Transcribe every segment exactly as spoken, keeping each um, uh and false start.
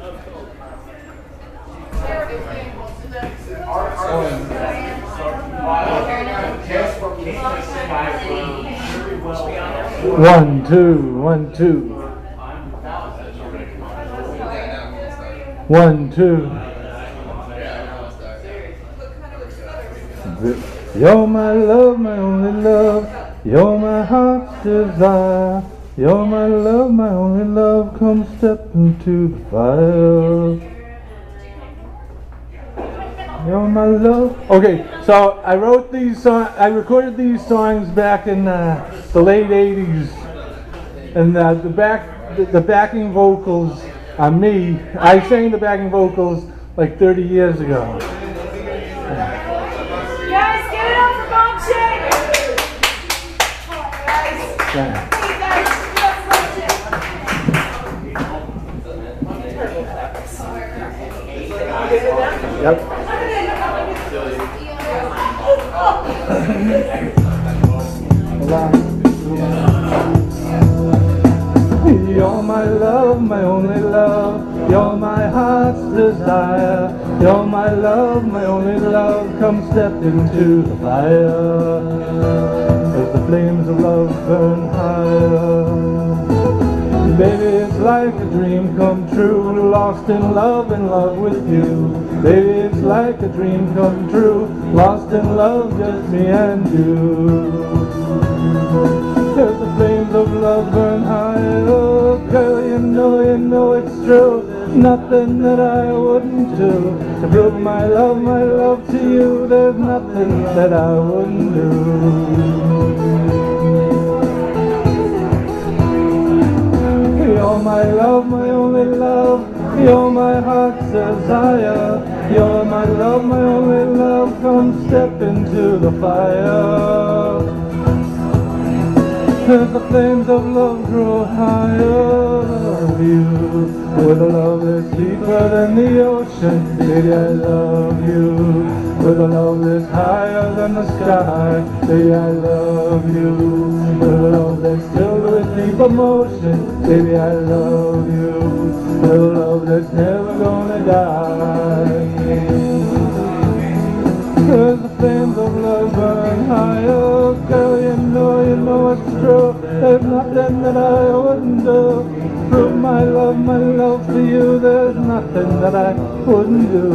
One, two, one, two. One, two. You're my love, my only love. You're my heart's desire. You're my love, my only love. Come step into the fire. You're my love. Okay, so I wrote these songs, I recorded these songs back in uh, the late eighties, and uh, the back, the, the backing vocals are me. I sang the backing vocals like thirty years ago. Guys, get it up for Bob Shake! Yeah. Hey guys, Yep. You're my love, my only love. You're my heart's desire. You're my love, my only love. Come step into the fire, as the flames of love burn higher. Baby, it's like a dream come true, lost in love, in love with you. Baby, it's like a dream come true, lost in love, just me and you. As the flames of love burn high, oh girl, you know, you know it's true. Nothing that I wouldn't do to prove my love, my love to you. There's nothing that I wouldn't do. You're my love, my only love. You're my heart's desire. You're my love, my only love. Come step into the fire. As the flames of love grow higher, I love you with a love that's deeper than the ocean. Baby, I love you with a love that's higher than the sky. Baby, I love you with a love that's filled with deep emotion. Baby, I love you with a love that's never gonna die. As the flames of love burn higher, girl, you know, you know it's true. There's nothing that I wouldn't do. Prove my love, my love for you. There's nothing that I wouldn't do.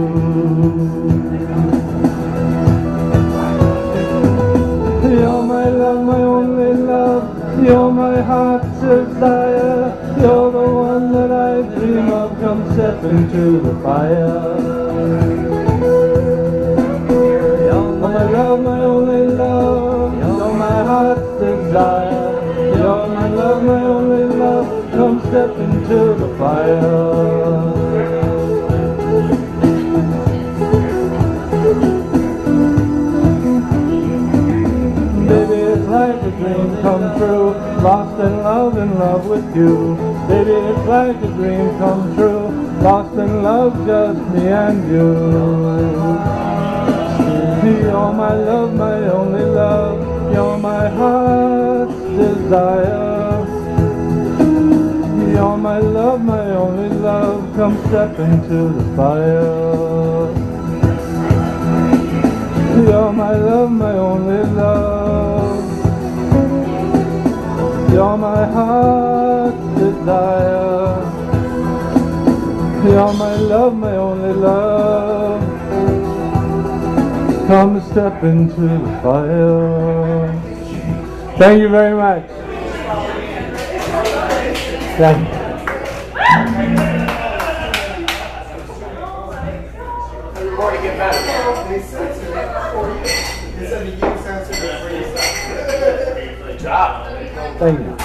You're my love, my only love. You're my heart's desire. You're the one that I dream of. Come step into the fire. My love, my only love. You're my heart's desire. You're my love, my only love. Come step into the fire. Baby, it's like a dream come true. Lost in love, in love with you. Baby, it's like a dream come true. Lost in love, just me and you. You're my love, my only love. You're my heart's desire. You're my love, my only love. Come step into the fire. You're my love, my only love. You're my heart's desire. You're my love, my only love. Come step into the fire. Thank you very much. Thank you. Good job. Thank you.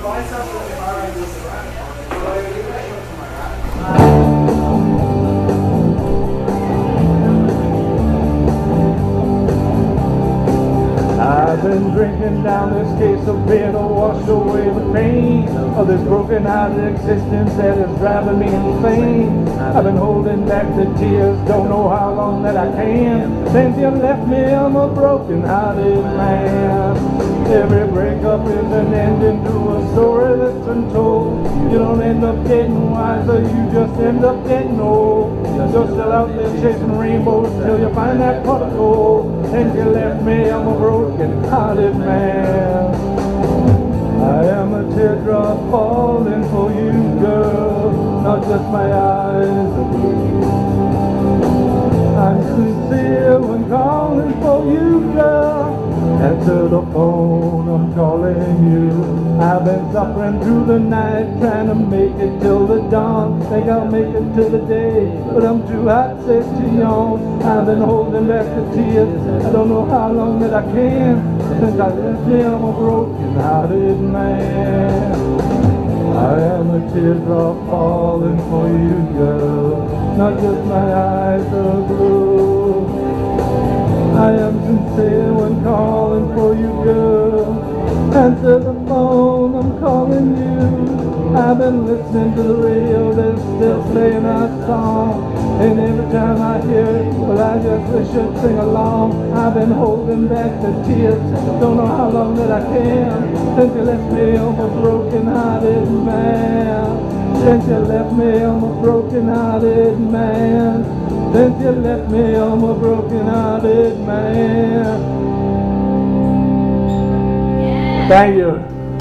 I've been drinking down this case of beer to wash away the pain of this broken-hearted existence that is driving me insane. I've been holding back the tears, don't know how long that I can. Since you left me, I'm a broken-hearted man. Every breakup is an ending to a story that's been told. You You don't end up getting wiser, you just end up getting old. You're just still out there chasing rainbows till you find that pot of gold. And you left me, I'm a broken hearted man. I am a teardrop falling for you, girl, not just my eyes are blue. I'm sincere when calling for you, girl. Answer the phone, I'm calling you. I've been suffering through the night, trying to make it till the dawn. Think I'll make it till the day, but I'm too hot set to yawn. I've been holding back the tears, I don't know how long that I can. Since I left you, I'm a broken-hearted man. I am a teardrop falling for you, girl, not just my eyes are blue. I am sincere when calling for you, girl. Answer the phone, I'm calling you. I've been listening to the radio, they're still playing our song. And every time I hear it, well, I just wish I'd sing along. I've been holding back the tears, don't know how long that I can. Since you left me, I'm a broken-hearted man. Since you left me, I'm a broken-hearted man. Since you left me, I'm a broken-hearted man. Yeah. Thank you.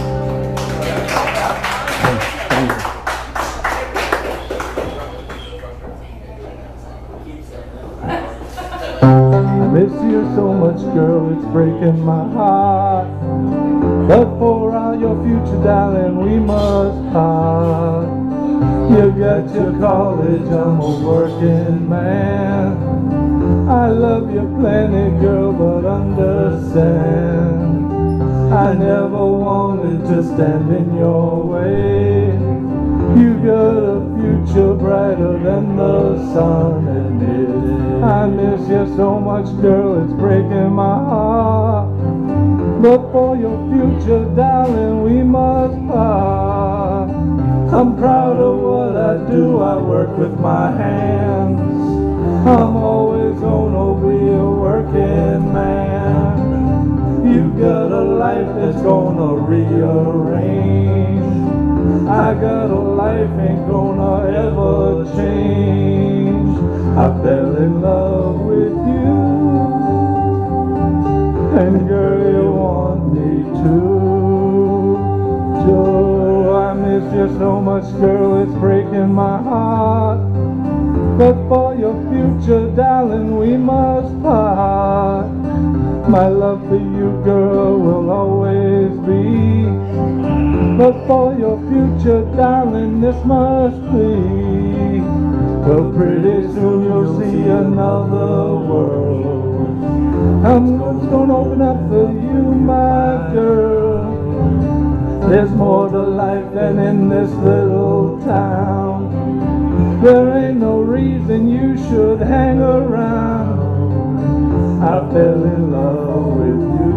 I miss you so much, girl, it's breaking my heart. But for all your future, darling, we must part. You got your college, I'm a working man. I love you plenty, girl, but understand, I never wanted to stand in your way. You got a future brighter than the sun, and it, I miss you so much, girl, it's breaking my heart. But for your future, darling, we must part. I'm proud of what I do, I work with my hands. I'm always gonna be a working man. You got a life that's gonna rearrange. I got a life ain't gonna ever change. I fell in love with you, and girl, you want me to. Joe, I miss you so much, girl, it's breaking my heart. But for your future, darling, we must part. My love for you, girl, will always be. But for your future, darling, this must be. Well, pretty soon you'll see another world. I'm gonna open up for you, my girl. There's more to life than in this little town. There ain't no reason you should hang around. I fell in love with you,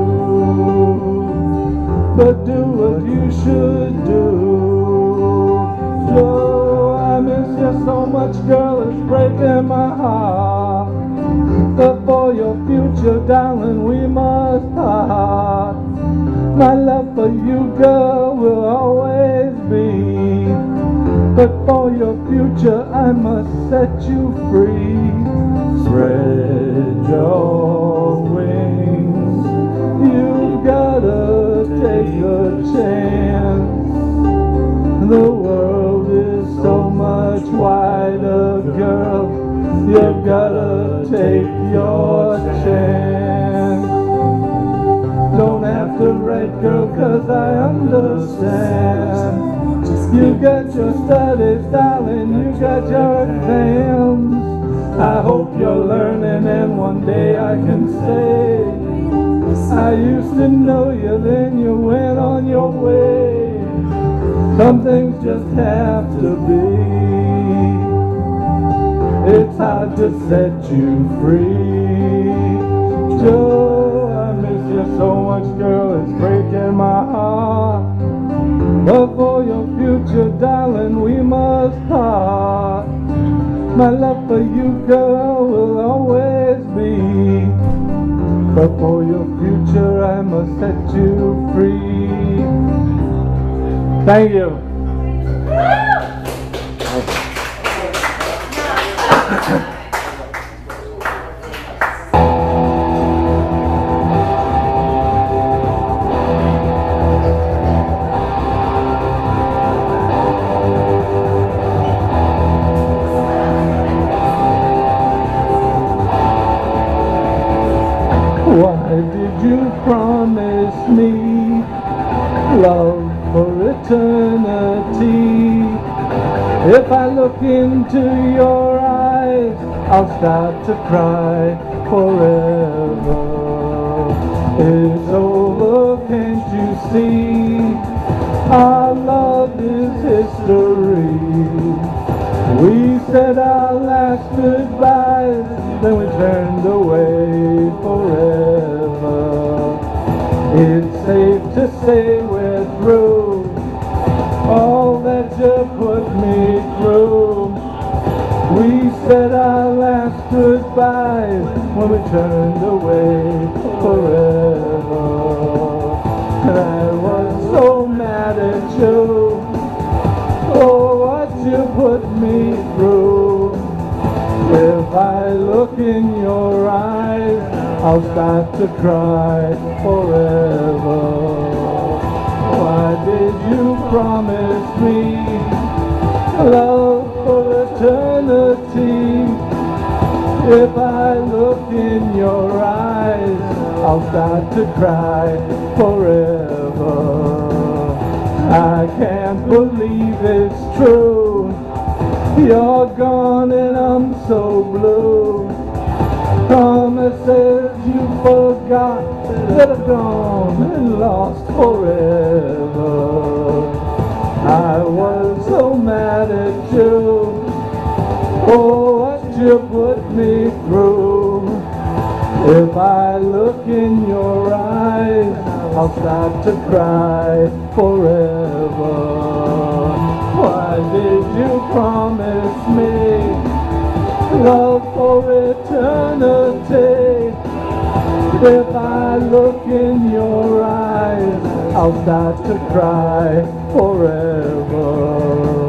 but do what you should do. Oh, I miss you so much, girl, it's breaking my heart. But for your future, darling, we must part. My love for you, girl, will always be. But for your future, I must set you free. Spread your wings, you gotta take a chance. The world is so much wider, girl, you've gotta take your chance. Don't have to write, girl, cause I understand. You got your studies, darling, you got your exams. I hope you're learning and one day I can say I used to know you, then you went on your way. Some things just have to be. It's hard to set you free. Joe, I miss you so much, girl, it's breaking my heart. But for your future, darling, we must part. My love for you, girl, will always be. But for your future, I must set you free. Thank you. Why did you promise me love for eternity? If I look into your eyes, I'll start to cry forever. It's over, can't you see? Our love is history. We said our last goodbyes, then we turned away forever. It's safe to say we're through all that you put me through. We said our last goodbyes when we turned away forever. And I was so mad at you for what you put me through. If I look in your eyes, I'll start to cry forever. Why did you promise me love for eternity? If I look in your eyes, I'll start to cry forever. I can't believe it's true. You're gone and I'm so blue. Promises you forgot that are gone and lost forever. I was so mad at you for what you put me through. If I look in your eyes, I'll start to cry forever. Why did you promise me love for eternity? If I look in your eyes, I'll start to cry forever.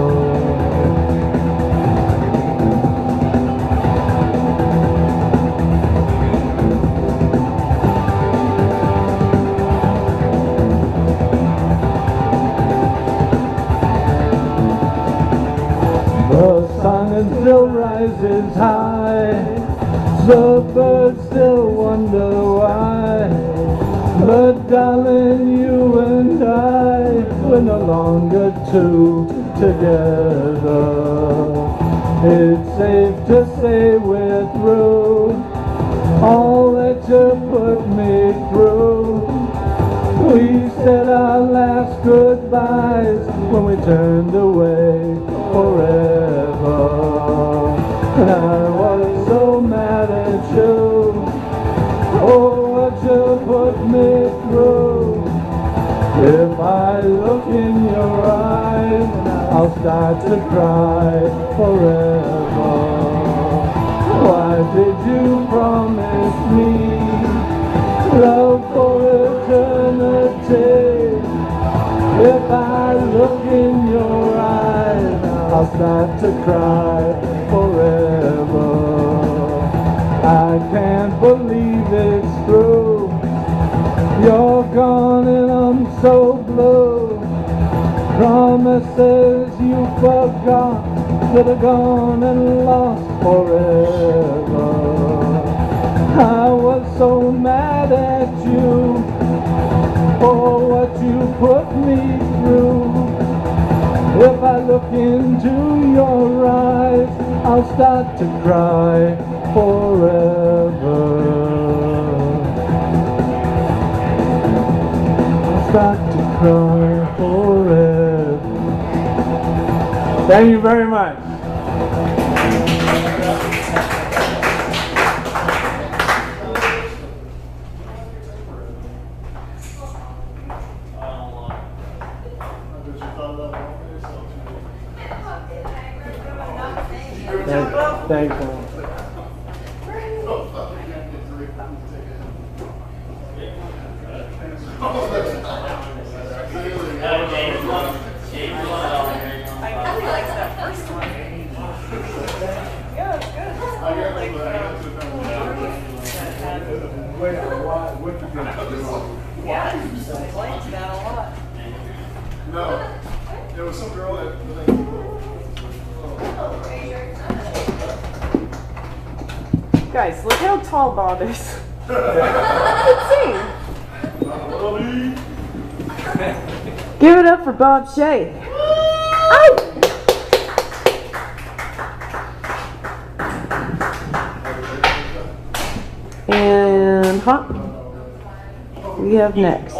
The sun still rises high, the birds still wonder why. But darling, you and I, we're no longer two together. It's safe to say we're through all that you put me through. We said our last goodbyes when we turned away forever. And I was so mad at you, oh what you put me through. If I look in your eyes, I'll start to cry forever. Why did you promise me love for eternity? If I look in your eyes, I'll start to cry forever. I can't believe it's true. You're gone and I'm so blue. Promises you forgot that are gone and lost forever. I was so mad at you for what you put me through. If I look into your eyes, I'll start to cry forever. I'll start to cry forever. Thank you very much. Thanks, man. Uh, James, James, No, there was some girl that. Guys, look how tall Bob is. Let's see. Give it up for Bob Shea. Oh! And hot. We have next.